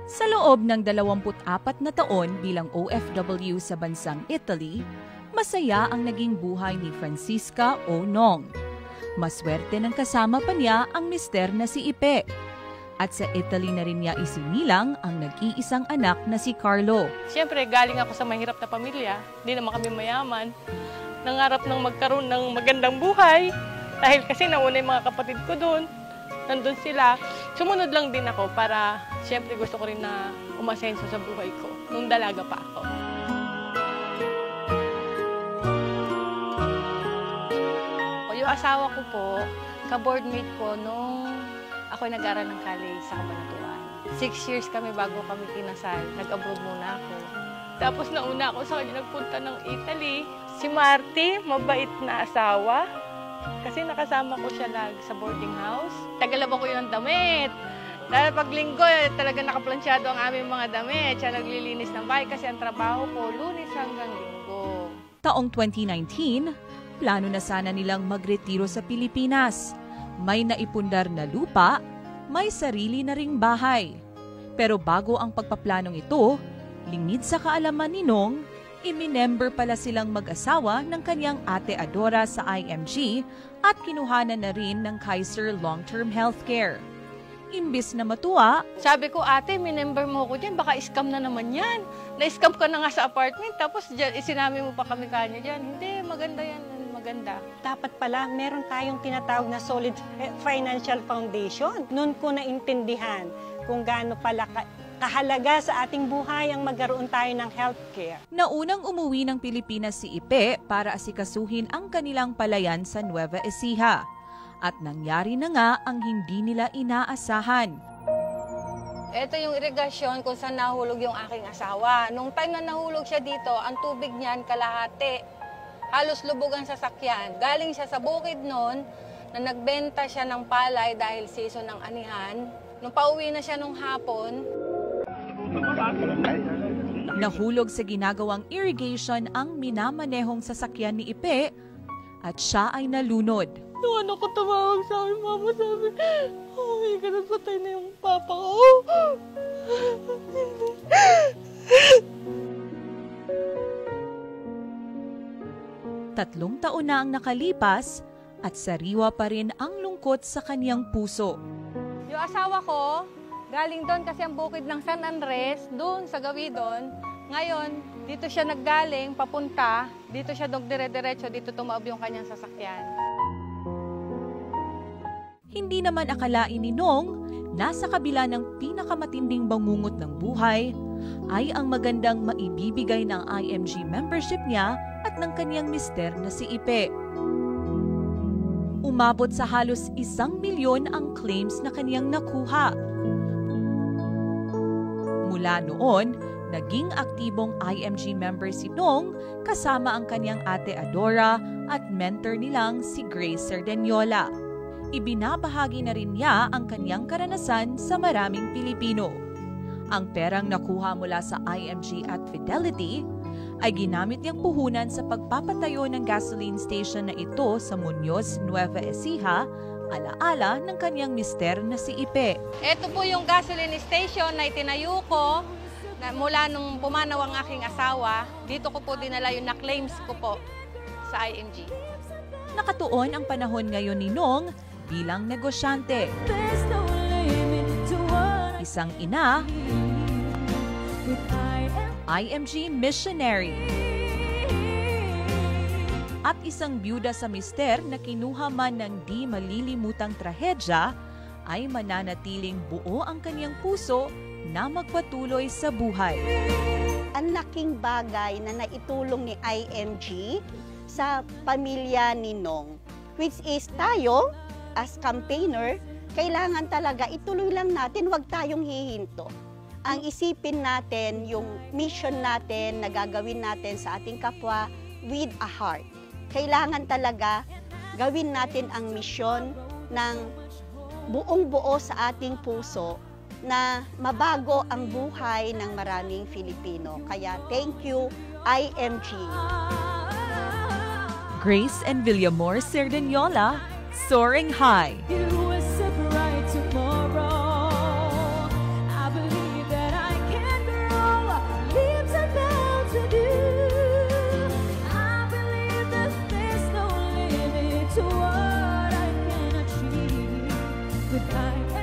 Sa loob ng 24 na taon bilang OFW sa bansang Italy, masaya ang naging buhay ni Francisca O. Nong. Maswerte ng kasama pa niya ang mister na si Ipe. At sa Italy na rin niya isinilang ang nag-iisang anak na si Carlo. Siyempre, galing ako sa mahirap na pamilya. Hindi naman kami mayaman. Nangarap ng magkaroon ng magandang buhay. Dahil kasi nauna yung mga kapatid ko doon. Nandun sila. Sumunod lang din ako para siyempre gusto ko rin na umasenso sa buhay ko nung dalaga pa ako. Yung asawa ko po, ka-boardmate ko nung ako nag-aral ng college sa Cabanatuan. 6 years kami bago kami kinasal. Nag-abroad muna ako. Tapos nauna ako sa kanya nagpunta ng Italy. Si Marty, mabait na asawa. Kasi nakasama ko siya sa boarding house. Tagalaba ko yun ng damit. Dahil pag linggo, talaga nakaplansyado ang aming mga damit. Siya naglilinis ng bahay kasi ang trabaho ko, Lunes hanggang Linggo. Taong 2019, plano na sana nilang magretiro sa Pilipinas. May naipundar na lupa, may sarili na ring bahay. Pero bago ang pagpaplanong ito, lingid sa kaalaman ni Nong, iminember pala silang mag-asawa ng kanyang ate Adora sa IMG at kinuhanan na rin ng Kaiser Long-Term Healthcare. Imbis na matuwa, sabi ko, ate, minember mo ko dyan, baka scam na naman yan. Na-scam ka na nga sa apartment, tapos dyan, isinami mo pa kami kanya dyan. Hindi, maganda yan, maganda. Dapat pala, meron tayong tinatawag na solid financial foundation. Noon ko naintindihan kung gaano pala kahalaga sa ating buhay ang magkaroon tayo ng healthcare. Naunang umuwi ng Pilipinas si Ipe para asikasuhin ang kanilang palayan sa Nueva Ecija. At nangyari na nga ang hindi nila inaasahan. Ito yung irigasyon kung saan nahulog yung aking asawa. Nung time na nahulog siya dito, ang tubig niyan kalahati. Halos lubog ang sasakyan. Galing siya sa bukid noon na nagbenta siya ng palay dahil season ng anihan. Nung pauwi na siya nung hapon, nahulog sa ginagawang irrigation ang minamanehong sasakyan ni Ipe at siya ay nalunod. Nung ano ko tumawag sa akin, mama, sabi, oh my God, patay na yung papa ko. Tatlong taon na ang nakalipas at sariwa pa rin ang lungkot sa kaniyang puso. yung asawa ko, galing doon kasi ang bukid ng San Andres, doon sa Gawidon. Ngayon, dito siya naggaling, papunta, dito siya dire-diretso, dito tumaob yung kanyang sasakyan. Hindi naman akalain ni Nong, nasa kabila ng pinakamatinding bangungot ng buhay, ay ang magandang maibibigay ng IMG membership niya at ng kanyang mister na si Ipe. Umabot sa halos 1 milyon ang claims na kanyang nakuha. Mula noon, naging aktibong IMG member si Nong kasama ang kanyang ate Adora at mentor nilang si Grace Cerdaniola. Ibinabahagi na rin niya ang kanyang karanasan sa maraming Pilipino. Ang perang nakuha mula sa IMG at Fidelity ay ginamit niyang puhunan sa pagpapatayo ng gasoline station na ito sa Muñoz, Nueva Ecija, alaala ng kanyang mister na si Ipe. Ito po yung gasoline station na itinayo ko na mula nung pumanaw ang aking asawa. Dito ko po dinala yung na-claims ko po sa IMG. Nakatuon ang panahon ngayon ni Nong bilang negosyante. Isang ina, IMG missionary, at isang byuda sa mister na kinuha man ng di malilimutang trahedya ay mananatiling buo ang kanyang puso na magpatuloy sa buhay. Ang laking bagay na naitulong ni IMG sa pamilya ni Nong, which is tayo as campaigner, kailangan talaga ituloy lang natin, huwag tayong hihinto. Ang isipin natin yung mission natin na gagawin natin sa ating kapwa with a heart. Kailangan talaga gawin natin ang mission ng buong-buo sa ating puso na mabago ang buhay ng maraming Filipino. Kaya thank you, IMG. Grace and Villamor Cerdaniola, Soaring High. goodbye.